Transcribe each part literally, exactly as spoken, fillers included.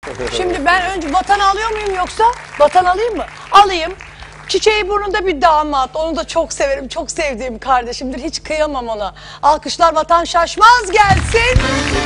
Şimdi ben önce vatan alıyor muyum yoksa? Vatan alayım mı? Alayım. Çiçeği burnunda bir damat. Onu da çok severim. Çok sevdiğim kardeşimdir. Hiç kıyamam ona. Alkışlar Vatan Şaşmaz gelsin.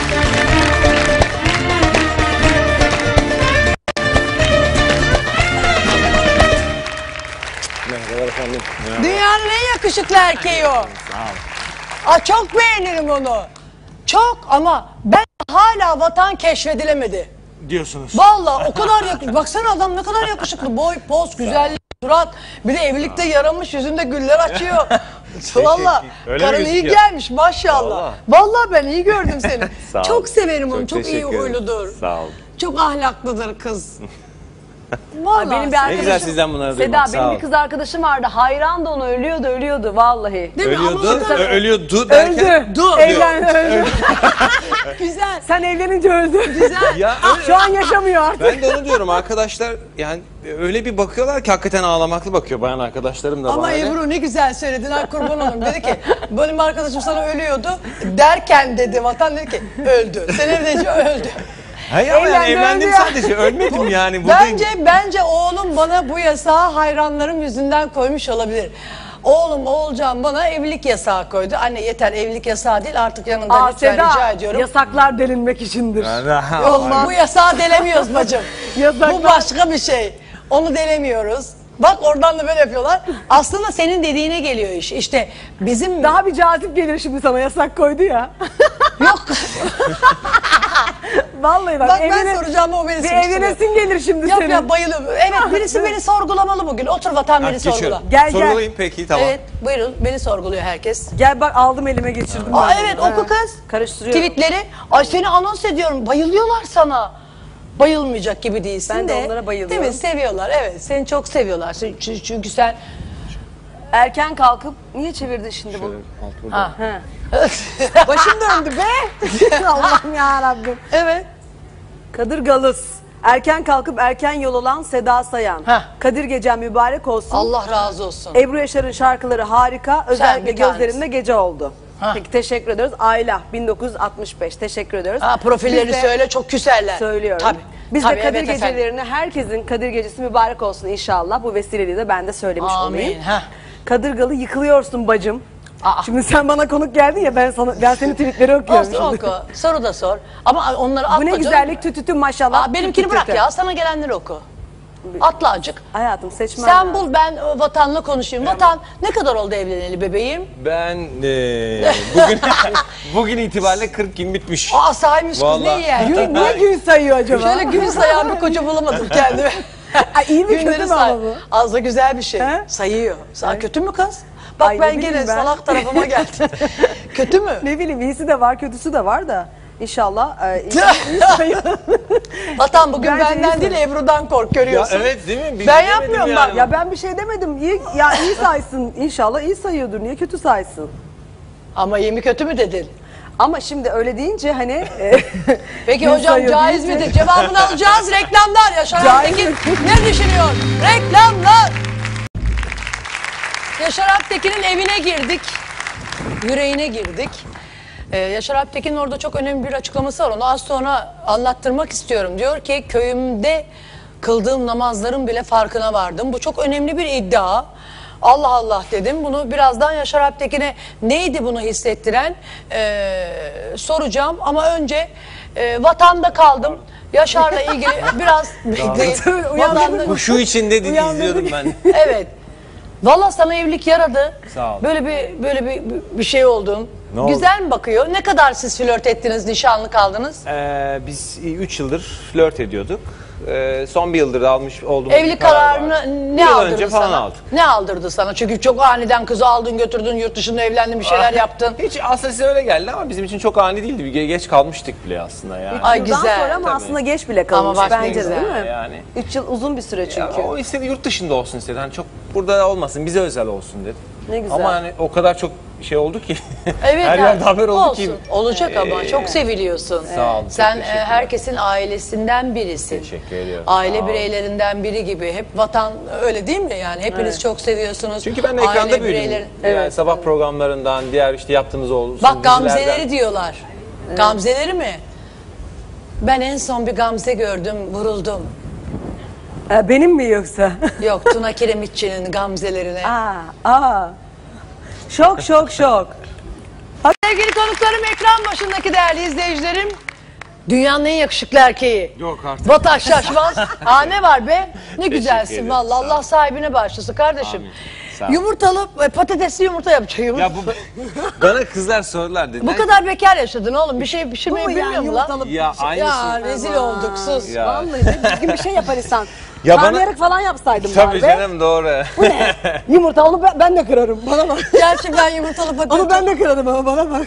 Merhabalar efendim. Merhaba. Dünyanın en yakışıklı erkeği o. Sağ ol. Aa, çok beğenirim onu. Çok ama ben hala Vatan keşfedilemedi. Diyorsunuz. Vallahi o kadar yakışıklı. Baksana adam ne kadar yakışıklı. Boy, poz, güzellik, surat. Bir de evlilikte yaramış, yüzünde güller açıyor. Vallahi karın iyi gelmiş maşallah. Vallahi, Vallahi ben iyi gördüm seni. Çok severim onu. Çok, çok iyi huyludur. Sağ ol. Çok ahlaklıdır kız. Vallahi benim bir arkadaşım, ne güzel sizden bunları Seda, duymak. benim bir kız arkadaşım vardı. Hayran da ona, ölüyordu, ölüyordu vallahi. Değil mi? Ölüyordu, Ama ö- ölüyordu derken. Öldü. Dur. Evlendi, öldü. Güzel. Sen evlenince öldü. Güzel. Ya Şu an yaşamıyor artık. ben de onu diyorum arkadaşlar, yani öyle bir bakıyorlar ki hakikaten ağlamaklı bakıyor bayan arkadaşlarım da Ama bana. Ebru ne güzel söyledin, ay kurban olayım. Dedi ki benim arkadaşım sana ölüyordu derken dedi, Vatan dedi ki öldü. Sen evlenince öldü. Hayır ama yani Evlendi, evlendim öldü ya. sadece, ölmedim yani. Buradayım. Bence bence oğlum bana bu yasağı hayranlarım yüzünden koymuş olabilir. Oğlum Oğulcan bana evlilik yasağı koydu. Anne yeter, evlilik yasağı değil, artık yanından Aa, lütfen Seda, rica ediyorum. yasaklar delinmek içindir. Yok, bu yasağı delemiyoruz bacım. Yasaklar. Bu başka bir şey. Onu delemiyoruz. Bak oradan da böyle yapıyorlar. Aslında senin dediğine geliyor iş. İşte bizim... Daha bir cazip gelir şimdi sana, yasak koydu ya. Yok. Vallahi bak, Bak evine, ben soracağım, o beni bir sıkıştırıyor. evlenesin gelir şimdi Yap senin. yap, bayılıyorum. Evet, birisi beni sorgulamalı bugün. Otur Vatan, beni sorgula. Geçiyorum. Gel, gel. Sorgulayayım peki, tamam. Evet, buyurun, beni sorguluyor herkes. Gel bak, aldım elime geçirdim. Aa, ben evet, bunu. oku Ha. kız. Karıştırıyorum. Tweetleri. Ay seni anons ediyorum. Bayılıyorlar sana. Bayılmayacak gibi değilsin Ben de. de onlara bayılıyorum. Değil mi? Seviyorlar. Evet, seni çok seviyorlar. Çünkü, çünkü sen... Erken kalkıp, niye çevirdin şimdi bu? Ha. Ha. Başım döndü be. Allah'ım yarabbim. Evet. Kadırgalız. Erken kalkıp erken yol alan Seda Sayan. Heh. Kadir Gecen mübarek olsun. Allah razı olsun. Ebru Yaşar'ın şarkıları harika. Özellikle bir tanesi. gözlerinde gece oldu. Ha. Peki, teşekkür ediyoruz. Ayla bin dokuz yüz altmış beş. Teşekkür ediyoruz. Ha, profillerini Biz de- söyle, çok küserler. Söylüyorum. Tabii. Biz Tabii, de Kadir evet efendim. gecelerini, herkesin Kadir Gecesi mübarek olsun inşallah. Bu vesileyle de ben de söylemiş Amin, olayım. heh. Kadırgalı yıkılıyorsun bacım. Aa. Şimdi sen bana konuk geldin ya, ben sana ben senin tweetleri okuyorum Olsun, şimdi. oku. Soru da sor. Ama onları atla Bu ne canım. güzellik, tütütü maşallah. Aa, benimkini tütü bırak tütü. ya. Sana gelenleri oku. Atla acık. Hayatım, seçmen Sen lazım. bul, ben e, Vatan'la konuşayım. Vatan, ne kadar oldu evleneli bebeğim? Ben eee, bugün bugün itibariyle kırk gün bitmiş. Aa, sahimiş kız, ne Vallahi. iyi erkek. Gün, niye gün sayıyor acaba? Şöyle gün sayan bir koca bulamadım kendime. Ay, iyi mi, kötü Günleri mü say. ama bu? Az da güzel bir şey. He? Sayıyor. Sa kötü mü kız? Bak Ay, ne ben bileyim gene ben. salak tarafıma geldim. Kötü mü? Ne bileyim, iyisi de var, kötüsü de var da. İnşallah. E, iyi, iyi sayıyor. Vatan bugün Bence benden iyisin. değil Ebru'dan kork, Ya görüyorsun. evet, değil mi? Bir Ben bilemedim yapmıyorum yani. bak. Ya ben bir şey demedim. İyi, ya iyi saysın. İnşallah iyi sayıyordur. Niye kötü saysın? Ama yemi kötü mü dedin? Ama şimdi öyle deyince hani... e, Peki gün hocam sayıyor caiz deyince- midir? Cevabını alacağız. Reklamlar. Yaşar Caiz Alptekin mi? ne düşünüyor? Reklamlar. Yaşar Alptekin'in evine girdik. Yüreğine girdik. Ee, Yaşar Alptekin'in orada çok önemli bir açıklaması var. Onu az sonra anlattırmak istiyorum. Diyor ki köyümde kıldığım namazların bile farkına vardım. Bu çok önemli bir iddia. Allah Allah dedim. Bunu birazdan Yaşar Alptekin'e neydi bunu hissettiren ee, soracağım. Ama önce e, vatanda kaldım. Yaşar'la ilgili biraz değil. Vatanda- Huşu içinde dedi, Uyandırdık. izliyordum ben. Evet. Valla sana evlilik yaradı. Sağ ol. Böyle bir böyle bir, bir şey oldun. Ne oldu? Güzel mi bakıyor? Ne kadar siz flört ettiniz, nişanlı kaldınız? Ee, biz üç yıldır flört ediyorduk. Ee, son bir yıldır almış olduğumuz Evlilik bir karar kararını var. ne Bir yıl aldırdı önce sana? falan aldık. Ne aldırdı sana? Çünkü çok aniden kızı aldın, götürdün, yurt dışında evlendin, bir şeyler yaptın. Hiç aslında size öyle geldi ama bizim için çok ani değildi. Bir ge- geç kalmıştık bile aslında yani. Ay Yıldan güzel. sonra ama Tabii. aslında geç bile kalmış bak ne bence de, güzel. değil mi? Yani. Üç yıl uzun bir süre Ya, çünkü. o istedi yurt dışında olsun istedi. Hani çok burada olmasın, bize özel olsun dedi. Ne güzel. Ama hani o kadar çok şey oldu ki. Evet, her yani yerde haber oldu olsun. ki. Olacak ama Ee, çok seviliyorsun. Sağ olun, çok Sen e, teşekkürler. herkesin ailesinden birisin. Teşekkür ediyorum. Aile Sağ olun. bireylerinden biri gibi. Hep vatan öyle değil mi yani? Hepiniz çok seviyorsunuz. Çünkü ben de Aile ekranda büyüdüm. bireyleri- Yani sabah programlarından, diğer işte yaptığımız olsun. Bak Gamzeleri dizilerden. diyorlar. Gamzeleri mi? Ben en son bir Gamze gördüm, vuruldum. Ee, benim mi yoksa? Yok, Tuna Kiremitçi'nin Gamzelerine. aa, aa. Şok şok şok. Sevgili konuklarım, ekran başındaki değerli izleyicilerim. Dünyanın en yakışıklı erkeği. Yok artık. Bataş Şaşmaz. Aa, ne var be? Ne güzelsin ederim, vallahi. sağ ol. Allah sahibine bağışlasın kardeşim. Amin. Sağ ol. Yumurtalı, e, patatesli yumurta yapacak. Yumurta. Ya bu bana kızlar sorular dedi. Bu kadar bekar yaşadın oğlum. Bir şey pişirmeyi Bu bilmiyor yani mu lan? yumurtalı- Ya aynısı. Ya rezil olduk, sus. Ya. Vallahi de düzgün bir şey yapar insan. Ya bana- Karnıyarık falan yapsaydım Tabii bari be. canım, doğru. Bu ne? Yumurta onu ben, ben de kırarım. Bana bak. Gerçi ben yumurtalı patates... Onu ben de kırarım ama bana bak.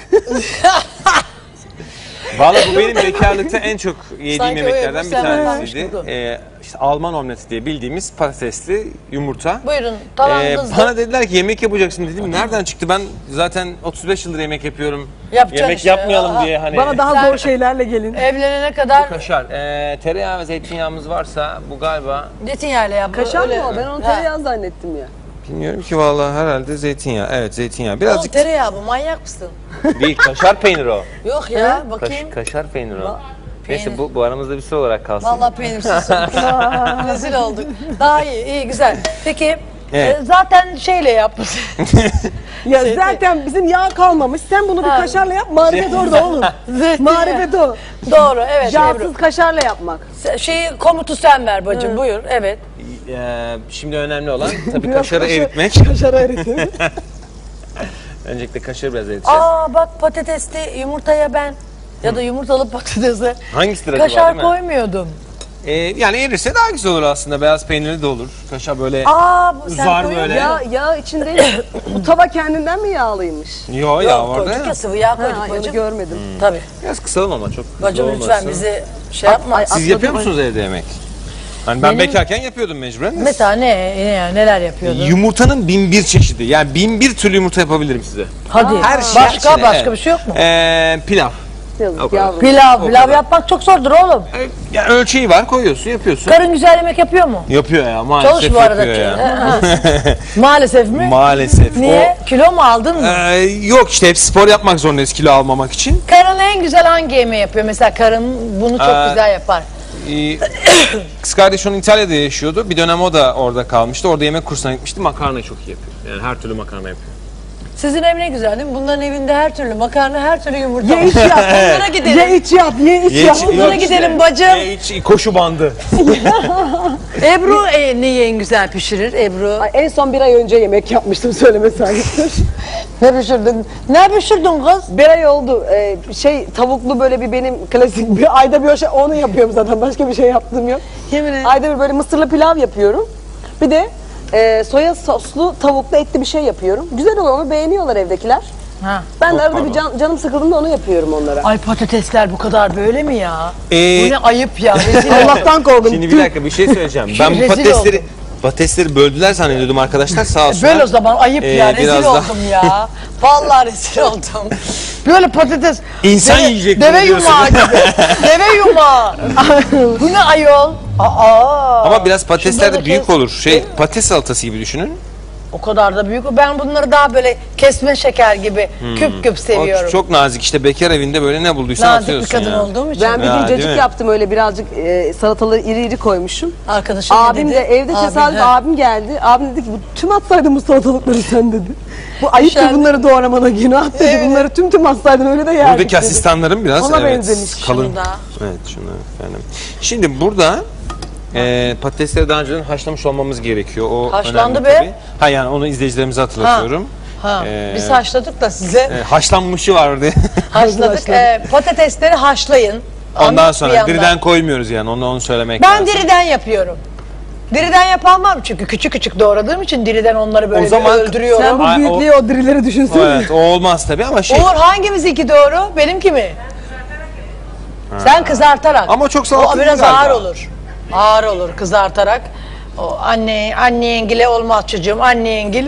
Valla bu benim bekarlıkta en çok yediğim Sanki o yemeklerden bir Ebru Selman tanesiydi. varmış Ee, işte Alman omleti diye bildiğimiz patatesli yumurta. Buyurun, Ee, tabağınızda. bana dediler ki yemek yapacaksın dedim. Nereden çıktı? Ben zaten otuz beş yıldır yemek yapıyorum. Yapacaksın Yemek işte. yapmayalım Aa. diye hani. Bana daha Sen- zor şeylerle gelin. Evlenene kadar Kaşar. Ee, tereyağı ve zeytinyağımız varsa bu galiba. zeytinyağıyla yap. Kaşar öyle. mı o? Ben onu Ha. tereyağı zannettim ya. Bilmiyorum ki vallahi, herhalde zeytinyağı. Evet, zeytinyağı. Oğlum Birazcık tereyağı bu, manyak mısın? değil, kaşar peyniri o. Yok ya, Kaş, bakayım. kaşar peyniri o. Peynir. Neyse bu, bu aramızda bir sır olarak kalsın. Vallahi peynirsizsin. Rezil olduk. Daha iyi, iyi güzel. Peki, Evet. e, zaten şeyle yapmışsın. Ya Zeytin- zaten bizim yağ kalmamış. Sen bunu bir Ha. kaşarla yap. Marifet orada oğlum. Zeytinyağı. Marifet o. Doğru, evet. Yağsız Ebru. kaşarla yapmak. Se- Şeyi, komutu sen ver bacım, buyur. Evet. Ee, şimdi önemli olan tabii Biraz kaşarı kaşar- eritmek. Kaşarı eritin. Öncelikle kaşarı biraz eriteceğiz. Aa bak, patatesli yumurtaya ben ya da yumurtalı patatese Hangisidir acaba, kaşar değil mi? koymuyordum. Ee, yani erirse daha güzel olur aslında. Beyaz peynirli de olur. Kaşar böyle Aa bu sen Zar koyuyor böyle. musun? ya yağ içinde bu tava kendinden mi yağlıymış? yo ya Yok, orada. koyduk ya, sıvı yağ koyduk Ha, onu bacım. görmedim. Tabii. Biraz kısalım ama çok. Bacım zor lütfen olmasın. bizi şey yapma. ay, Siz yapıyor musunuz evde yemek? Hani ben Benim- bekarken yapıyordum mecburen. Mesela ne, ne neler yapıyordun? Yumurtanın bin bir çeşidi. Yani bin bir türlü yumurta yapabilirim size. Hadi. Her şey başka içine, başka evet. bir şey yok mu? Ee, pilav. Yazık O kadar. yavrum. Pilav, O pilav kadar. yapmak çok zordur oğlum. Ee, ya ölçeği var, koyuyorsun, yapıyorsun. Karın güzel yemek yapıyor mu? Yapıyor ya, maalesef Çalış bu arada. yapıyor ya. Ha. Maalesef mi? Maalesef. Niye? Kilo mu aldın O, mı? Ee, yok işte, hep spor yapmak zorundayız kilo almamak için. Karın en güzel hangi yemeği yapıyor? Mesela karın bunu çok Ee, güzel yapar. Ee, kız kardeş onun İtalya'da yaşıyordu. Bir dönem o da orada kalmıştı. Orada yemek kursuna gitmişti. Makarnayı çok iyi yapıyor. Yani her türlü makarna yapıyor. Sizin ev ne güzel değil mi? Bunların evinde her türlü makarna, her türlü yumurta. Ye iç yat. Bunlara gidelim. Ye iç yat. Ye iç yat. Ye- Bunlara yok gidelim işte. bacım. Ye iç- koşu bandı. Ebru e, neyi en güzel pişirir? Ebru. Ay, en son bir ay önce yemek yapmıştım söyleme sayıptır. Ne pişirdin? Ne pişirdin kız? Bir ay oldu. Ee, şey tavuklu böyle bir benim klasik bir ayda bir şey onu yapıyorum zaten. Başka bir şey yaptığım yok. Yemin ederim. Ayda bir böyle mısırlı pilav yapıyorum. Bir de e, soya soslu tavuklu etli bir şey yapıyorum. Güzel oluyor, onu beğeniyorlar evdekiler. Ha. Ben de Çok arada pardon. bir can- canım sıkıldığında onu yapıyorum onlara. Ay patatesler bu kadar böyle mi ya? Ee, Bu ne ayıp ya. Rezil oldum. Allah'tan korktum. Şimdi bir dakika bir şey söyleyeceğim. Ben bu Rezil patatesleri oldum. patatesleri böldüler zannediyordum arkadaşlar, sağ olsunlar. Böyle o zaman ayıp Ee, ya. Rezil biraz oldum daha- ya. Vallahi rezil oldum. Böyle patates. İnsan deve, yiyecek Deve bunu diyorsun. yumağı gibi. Deve yumağı. Bu ne ayol? Aa. Ama biraz patatesler Şunları de büyük kes. olur. Şey, patates salatası gibi düşünün. O kadar da büyük. Ben bunları daha böyle kesme şeker gibi küp küp seviyorum. O çok nazik, işte bekar evinde böyle ne bulduysan Nazik bir atıyorsun kadın ya. olduğum için. Ben bir Ya, gün değil cacık mi? yaptım öyle birazcık e, salataları iri iri koymuşum. Arkadaşım Abim ne de dedi? evde Abin, tesadüf he. abim geldi. Abim dedi ki bu tüm atsaydın bu salatalıkları sen dedi. Bu ayıptır Şen- bunları doğramana günah dedi. Evet. Bunları tüm tüm atsaydın öyle de yerdik Buradaki dedi. asistanlarım biraz Ona evet, benzemiş kalın. şunda. Evet, şunlar efendim. Şimdi burada e, patatesleri daha önceden haşlamış olmamız gerekiyor. O Haşlandı önemli be. tabii. Ha yani onu izleyicilerimize hatırlatıyorum. Ha, Ee, biz haşladık da size. E, haşlanmışı vardı. Haşladık. haşladık. Ee, patatesleri haşlayın. Ondan Anlat bir sonra yandan. diriden koymuyoruz yani, onu onu söylemek Ben lazım. diriden yapıyorum. Diriden yapan var mı? Çünkü küçük küçük doğradığım için diriden onları böyle O zaman- bir öldürüyorum. Sen bu Ay, o- büyüklüğü o dirileri düşünsene. Evet, o olmaz tabii ama şey. Uğur hangimizinki doğru? Benimki mi? Sen kızartarak. Ama çok salatalık O biraz galiba. ağır olur. Ağır olur kızartarak. O anne anne yengile olmaz çocuğum. Anne yengil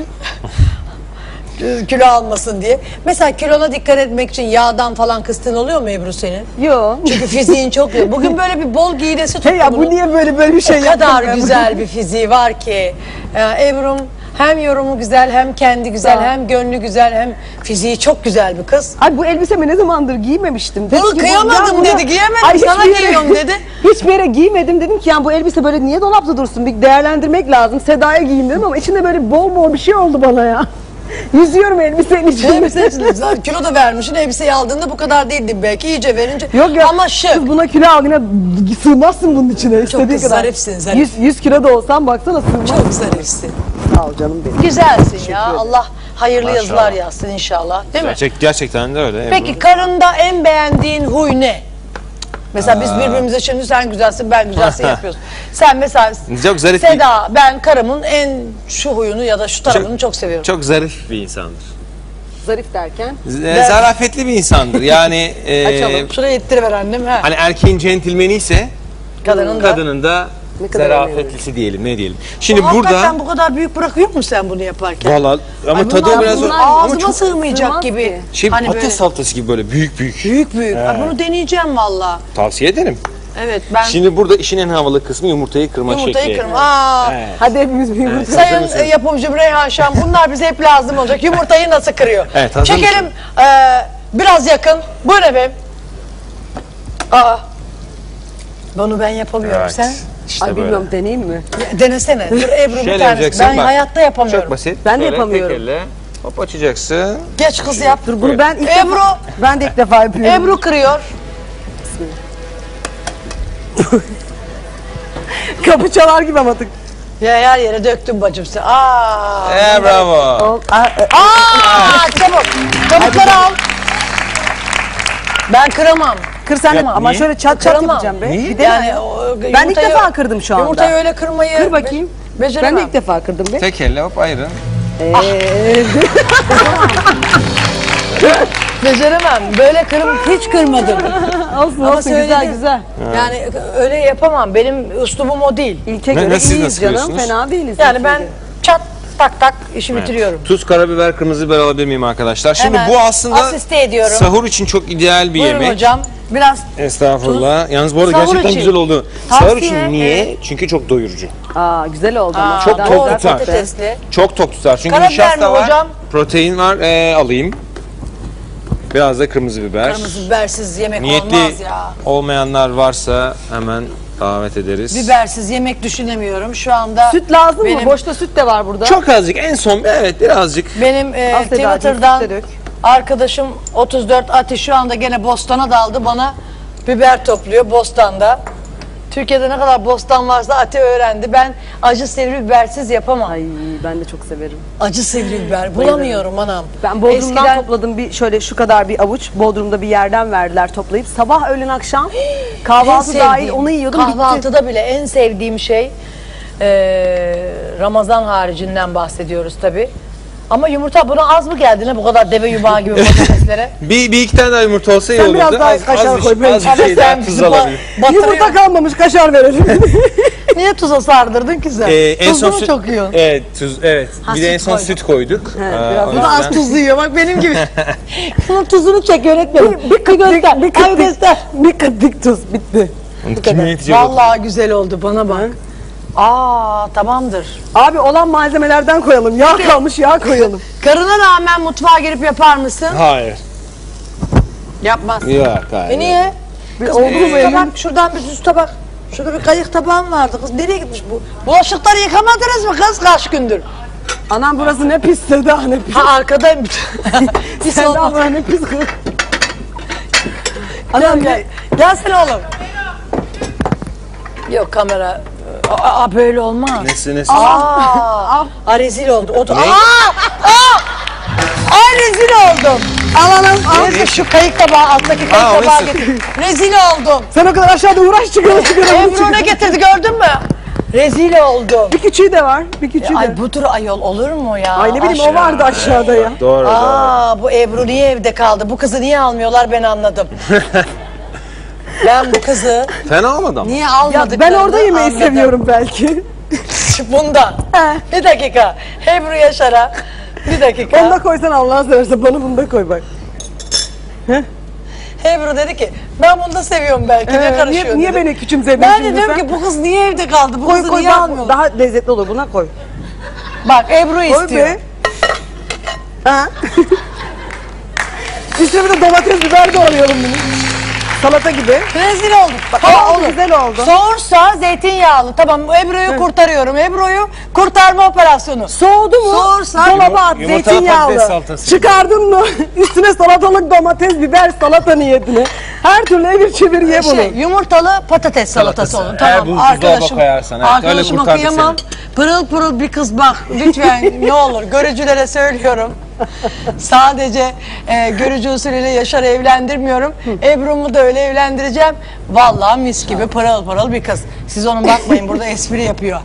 kilo almasın diye. Mesela kilona dikkat etmek için yağdan falan kıstığın oluyor mu Ebru senin? Yo. Çünkü fiziğin çok iyi. Bugün böyle bir bol giyinesi tuttu Hey ya bu bunun. niye böyle böyle bir şey O yaptın kadar ya? güzel bir fiziği var ki. Ee, Ebru'm Hem yorumu güzel, hem kendi güzel, Sağ ol. hem gönlü güzel, hem fiziği çok güzel bir kız. Ay bu elbisemi ne zamandır giymemiştim. Dedim Bunu ki bu- kıyamadım ya dedi, giyemedim, Ay, sana hiçbir yere- giyiyorum dedi. Hiçbir yere giymedim, dedim ki yani bu elbise böyle niye dolapta dursun, bir değerlendirmek lazım. Seda'ya giyeyim dedim ama içinde böyle bol bol bir şey oldu bana ya. Yüzüyorum elbisenin içinde. Elbise için zaten kilo da vermişsin, elbiseyi aldığında bu kadar değildi belki, iyice verince. Yok ya, Ama şık. kız buna kilo al yine sığmazsın bunun içine. istediğin kız, kadar. zarifsin, zarif. yüz, yüz kilo da olsan baksana sığmaz. Çok zarifsin. Sağ ol canım benim. Güzelsin ya. Allah hayırlı Maşallah. yazılar yazsın inşallah. Değil mi? Gerçek, gerçekten de öyle. Peki karında en beğendiğin huy ne? Mesela biz birbirimize şimdi sen güzelsin, ben güzelsin yapıyoruz. Sen mesela Çok zarif bir- Seda, ben karımın en şu huyunu ya da şu tarafını çok, seviyorum. Çok zarif bir insandır. Zarif derken. Z- Zarafetli bir insandır. Yani e, Açalım. Şuraya ittiriver annem. Ha. hani erkeğin centilmeni ise Kadının da. kadının da Ne kadar zarafetlisi diyelim, ne diyelim. Şimdi Hakikaten burada bu kadar büyük bırakıyor musun sen bunu yaparken? valla ama Ay tadı bunlar- o biraz bunlar ama ağzıma çok sığmayacak sığmaz gibi. ki. şey Hani patates böyle salatası gibi böyle büyük büyük. büyük büyük. Ay bunu deneyeceğim valla. Tavsiye ederim. Evet ben Şimdi burada işin en havalı kısmı yumurtayı kırma yumurtayı şekli. kırım. Aa, Evet. Hadi hepimiz bir yumurta. Sayın mısın? e, yapımcım Reyhan Şam, bunlar bize hep lazım olacak. Yumurtayı nasıl kırıyor? Evet, hazır Çekelim e, biraz yakın. Buyurun efendim. Aa, bunu ben yapamıyorum. Evet. Sen İşte Ay böyle. bilmiyorum, deneyeyim mi? Ya, denesene. Dur Ebru bir Şöyle tanesi. yapacaksın, Ben bak. hayatta yapamıyorum. Çok basit. Ben de Böyle yapamıyorum. tek elle hop açacaksın. Geç kız yap. Dur bunu ben ilk Ebru. defa, ben de ilk defa yapıyorum. Ebru kırıyor. Kapı çalar gibi ama tık. Ya her yere döktüm bacım sen. Aa. Ee, bravo. Ol- Aa, e, Aa, çabuk. Çabukları al. Ben kıramam. Kır sen de Ya, ama niye? şöyle çat çat Kıramam. yapacağım be. Niye? Bir de Yani o, ben ilk yumurtayı- defa kırdım şu anda. Yumurtayı öyle kırmayı Kır bakayım. be- beceremem. Ben de ilk defa kırdım be. Tek elle hop ayırın. Beceremem. Böyle kırım hiç kırmadım. olsun Ama olsun, güzel söyledim. güzel. Yani öyle yapamam. Benim üslubum o değil. İlke Ne- göre nasıl- iyiyiz nasıl canım. kırıyorsunuz? Fena değiliz. Yani ilke ben göre. çat tak tak işi bitiriyorum. Tuz, karabiber, kırmızı biber alabilir miyim arkadaşlar? Şimdi Hemen bu aslında asiste ediyorum. sahur için çok ideal bir Buyurun yemek. hocam. Biraz Estağfurullah. Yalnız bu arada Sahur gerçekten için. güzel oldu. Tavsiye, Sahur için niye? Çünkü çok doyurucu. Aa güzel oldu ama. Aa, Çok Daha tok güzel tutar. tadı. patatesli. Çok tok tutar. Çünkü Karabiber nişasta mi var, hocam? protein var. Ee, alayım. Biraz da kırmızı biber. Kırmızı bibersiz yemek Niyetli olmaz ya. olmayanlar varsa hemen davet ederiz. Bibersiz yemek düşünemiyorum. Şu anda Süt lazım benim, mı? Boşta süt de var burada. Çok azıcık en son evet birazcık. Benim e, Al Sedacığım, Twitter'dan süt de dök. arkadaşım otuz dört Ati şu anda gene Bostan'a daldı. Bana biber topluyor Bostan'da. Türkiye'de ne kadar bostan varsa Ati öğrendi. Ben acı sivri bibersiz yapamam. Ay ben de çok severim. Acı sivri biber bulamıyorum anam. Ben Bodrum'dan Eskiden- topladım bir şöyle şu kadar bir avuç. Bodrum'da bir yerden verdiler toplayıp. Sabah öğlen akşam En kahvaltı sevdiğim, dahil onu yiyordum bitti. kahvaltıda bile en sevdiğim şey e, Ramazan haricinden bahsediyoruz tabi. Ama yumurta buna az mı geldi ne bu kadar deve yumağı gibi patateslere? Bir, bir iki tane daha yumurta olsa iyi Sen olurdu. biraz daha az, kaşar az, koy, bir, ben- az bir Ama şey sen daha tuz bizi ba- alabilir. batırıyor. Yumurta kalmamış, kaşar verelim. Niye tuza sardırdın ki sen? Ee, en son Tuzlu mu süt, çok yiyorsun? Evet, tuz, evet. Ha, bir de en süt son koyduk. süt koyduk. Ee, biraz o Bu da az yüzden- tuzlu yiyor bak benim gibi. Bunun tuzunu çek öğretmenim. bir, bir kıtlık, göster, bir ay kıtlık, göster. bir kıtlık tuz bitti. Onu kim yetecek o? Vallahi güzel oldu bana bak. Aa tamamdır. Abi olan malzemelerden koyalım. Yağ kalmış, yağ koyalım. Karına rağmen mutfağa girip yapar mısın? Hayır. Yapmaz. Yok hayır. E niye? Bir Kız oldu bir mu süs benim? tabak, şuradan bir süs tabak. Şurada bir kayık tabağım vardı kız. Nereye gitmiş bu? Bulaşıkları yıkamadınız mı kız kaç gündür? Anam burası ne pis Seda, ne pis. Ha arkadayım. Pis Seda olmaz. burası ne pis. Anam Anam gel. Gelsene oğlum. Yok kamera. Aa, aa, böyle olmaz. Nesi nesi? Aa, aa rezil oldu. O da, aa, aa, aa rezil oldum. Alalım. Al şu kayık tabağı alttaki kayık Aa, o tabağı nasıl? getir. Rezil oldum. Sen o kadar aşağıda uğraş çıkara çıkara bunu Ebru ne çıkar. getirdi gördün mü? Rezil oldum. Bir küçüğü de var, bir küçüğü de. Ay bu tür ayol olur mu ya? Ay ne bileyim Aşk- o vardı aşağıda ya. Doğru doğru. Aa bu Ebru niye evde kaldı? Bu kızı niye almıyorlar ben anladım. Ben bu kızı Fena olmadı ama. niye Ya almadıklarını ben orada yemeği anladım. seviyorum belki. Bundan. Bir dakika. Ebru Yaşar'a. Bir dakika. Onu da koysan Allah'ını seversen bana bunu da koy bak. Ebru dedi ki ben bunu da seviyorum belki. ne Ee, karışıyorsun niye, niye dedi. beni küçümsedin Ben de şimdi diyorum sen? ki bu kız niye evde kaldı? Bu Koy kızı koy niye bak, almıyorlar? daha lezzetli olur buna koy. Bak Ebru Oy istiyor. be. Ha? Üstüne bir de domates biber doğruyorum bunu. Salata gibi. Rezil olduk. Bak, Ama ama oldu, olur. güzel oldu. Soğursa zeytinyağlı. Tamam Ebru'yu kurtarıyorum. Ebru'yu kurtarma operasyonu. Soğudu mu? Soğursa- Dolaba at, Yumurtalı zeytinyağlı. patates salatası. Çıkardın mı? Üstüne salatalık, domates, biber, salata niyetine. Her türlü evir çevir ye bunu. Şey, yumurtalı patates salatası, Salatası. olun. Eğer Tamam bu buzdolaba arkadaşım. koyarsan, evet, öyle Arkadaşıma kurtardık kıyamam. Pırıl pırıl bir kız bak lütfen ne olur görücülere söylüyorum. Sadece e, görücü usulüyle Yaşar'ı evlendirmiyorum. Ebru'mu da öyle evlendireceğim. Vallahi mis gibi pırıl pırıl bir kız. Siz onun bakmayın burada espri yapıyor.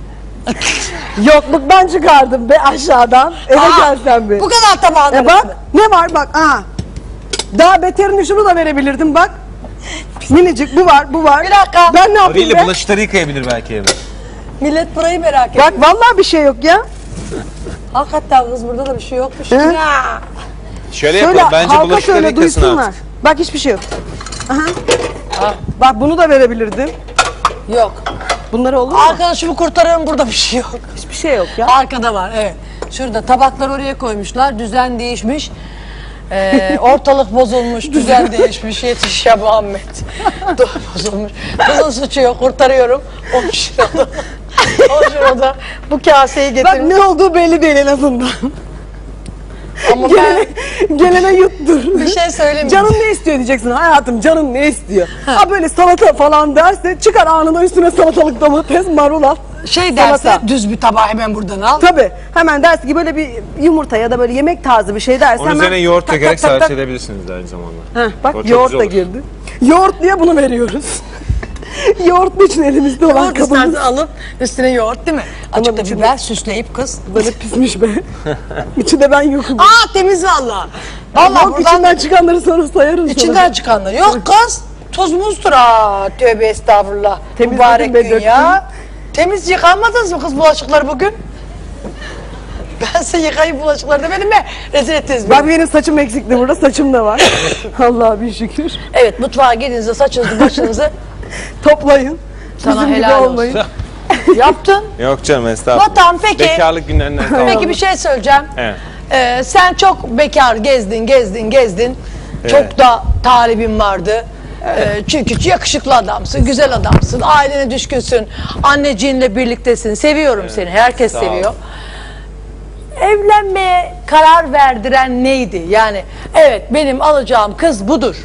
Yokluktan çıkardım be aşağıdan. Eve Aa, gelsen be. Bu kadar tabağın E arasında. bak ne var bak. Aa. Daha beterini şunu da verebilirdim bak. Minicik bu var bu var. Bir dakika. Ben ne yapayım Arıyla be? bulaşıkları yıkayabilir belki evde. Millet burayı merak ediyor. Bak vallahi bir şey yok ya. Hakikaten kız burada da bir şey yokmuş. He? Ya. Şöyle Söyle yapalım. Bence halka bulaşıkları söyle yıkasın duysunlar. artık. Bak hiçbir şey yok. Aha. Ha. Bak bunu da verebilirdim. Yok. Bunları olur mu? Arkadaşımı kurtarıyorum burada bir şey yok. Hiçbir şey yok ya. Arkada var evet. Şurada tabaklar oraya koymuşlar. Düzen değişmiş. Ee, ortalık bozulmuş. Düzen değişmiş. Yetiş ya Muhammed. Dur, bozulmuş. Kızın suçu yok. Kurtarıyorum. O şurada. O şurada. Bu kaseyi Bak getirmiş. ne olduğu belli değil en azından. Ama ben Gelene, gelene yuttur. bir şey söyleyeyim. Canın ne istiyor diyeceksin hayatım, canın ne istiyor? Ha böyle salata falan derse çıkar anında üstüne salatalık, domates, marul at. Şey derse salata. düz bir tabağı hemen buradan al. Tabii hemen dersi ki böyle bir yumurta ya da böyle yemek tarzı bir şey derse Onun hemen üzerine yoğurt tak, dökerek tak, tak, servis tak. edebilirsiniz aynı zamanda. Heh, bak O çok yoğurt güzel da olur. girdi. Yoğurt diye bunu veriyoruz. Yoğurt için elimizde olan Yoğurt kabımız istersen alıp üstüne yoğurt değil mi? Açıkta içinde- biber süsleyip kız. böyle pismiş be. İçinde ben yokum. Aa temiz valla. Valla Yok buradan içinden çıkanları sonra sayarız. İçinden çıkanlar. Yok kız. Tuz muzdur ha. Tövbe estağfurullah. Temizledim Mübarek be, gün döktüm. ya. Temiz yıkanmadınız mı kız bulaşıkları bugün? Ben size yıkayıp bulaşıkları demedim mi? Rezil ettiniz beni. Bak benim saçım eksikti burada, saçım da var. Allah'a bir şükür. Evet mutfağa gidince saçınızı başınızı Toplayın. Sana Bizim gibi helal olmayın. olsun. yaptın. Yok canım estağfurullah. Vatan peki. Bekarlık günlerinden kaldı. Peki bir şey söyleyeceğim. Evet. Ee, sen çok bekar gezdin gezdin gezdin. Çok Evet. da talibin vardı. Ee, çünkü yakışıklı adamsın, güzel adamsın, ailene düşkünsün, anneciğinle birliktesin, seviyorum seni, herkes sağ ol. seviyor. Evlenmeye karar verdiren neydi? Yani evet benim alacağım kız budur.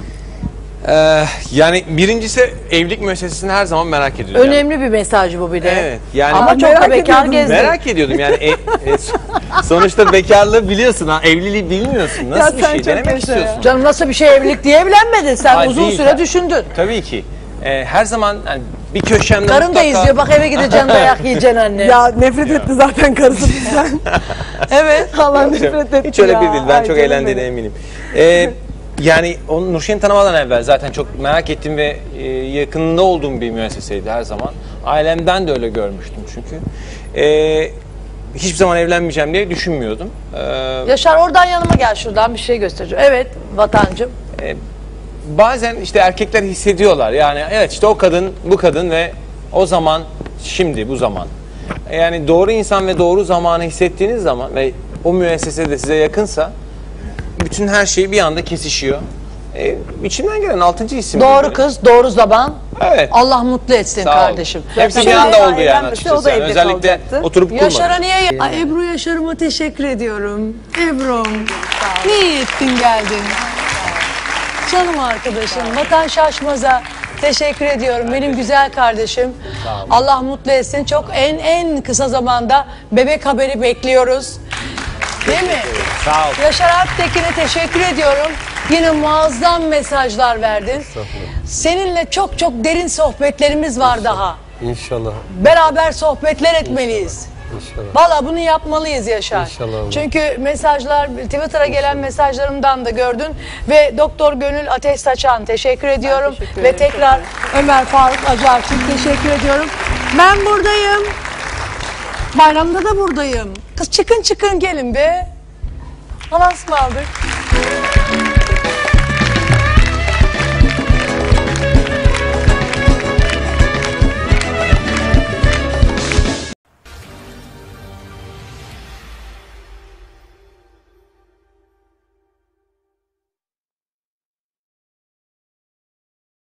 Ee, yani birincisi evlilik müessesesini her zaman merak ediyorum. Önemli bir mesaj bu bir de. Evet, yani- Ama Ama çok da merak bekar ediyordum. gezdin. Merak ediyordum yani e- e- sonuçta bekarlığı biliyorsun ha, evliliği bilmiyorsun. Nasıl Ya bir sen şey çok denemek yaşa istiyorsun. ya. Canım nasıl bir şey evlilik diye evlenmedin sen Ay, uzun değil süre ya. düşündün. Tabii ki. Ee, her zaman yani bir köşemde Karın da mutlaka... izliyor bak eve gideceksin dayak yiyeceksin anne. Ya nefret etti zaten karısı bizden. Evet. Allah nefret etti Hiç öyle ya. bir değil. Ben Ay çok canım eğlendiğine benim. eminim. Ee, yani onu Nurşen'i tanımadan evvel zaten çok merak ettiğim ve e, yakınında olduğum bir müesseseydi her zaman. Ailemden de öyle görmüştüm çünkü. Ee, hiçbir zaman evlenmeyeceğim diye düşünmüyordum. Ee, Yaşar oradan yanıma gel şuradan bir şey göstereceğim. Evet vatancım. bazen işte erkekler hissediyorlar. Yani evet işte o kadın, bu kadın ve o zaman, şimdi, bu zaman. Yani doğru insan ve doğru zamanı hissettiğiniz zaman ve o müessese de size yakınsa bütün her şey bir anda kesişiyor. Ee, içimden gelen altıncı hissim. Doğru böyle. kız, doğru zaman. Evet. Allah mutlu etsin Sağ ol. kardeşim. Hepsi bir Zaten anda eğer oldu yani evlenmese açıkçası. o da Yani evde özellikle kalacaktı. oturup kurmadım. Yaşar'a niye? Ay Ebru Yaşar'ıma teşekkür ediyorum. Ebru'm. Ne iyi ettin geldin. Canım arkadaşım, Vatan Şaşmaz'a teşekkür ediyorum. Benim güzel kardeşim. Allah mutlu etsin. Çok en en kısa zamanda bebek haberi bekliyoruz. Değil mi? Sağ ol. Yaşar Alptekin'e teşekkür ediyorum. Yine muazzam mesajlar verdin. Seninle çok çok derin sohbetlerimiz var daha. İnşallah. Beraber sohbetler etmeliyiz. İnşallah. Valla bunu yapmalıyız Yaşar. İnşallah. Çünkü mesajlar, Twitter'a gelen mesajlarımdan da gördün. Ve Doktor Gönül Ateş Saçan teşekkür ediyorum. Ve tekrar Ömer Faruk Acarçık teşekkür ediyorum. Ben buradayım. Bayramda da buradayım. Kız çıkın çıkın gelin be. Allah'a ısmarladık.